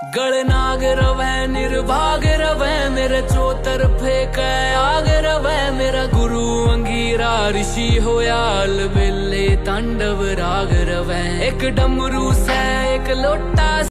गणनाग रवै निर्भाग रवै मेरे चौतरफे कै आग रवै मेरा गुरु अंगीरा ऋषि होया अलबेले तांडव राग रवै एक डमरू से एक लोटा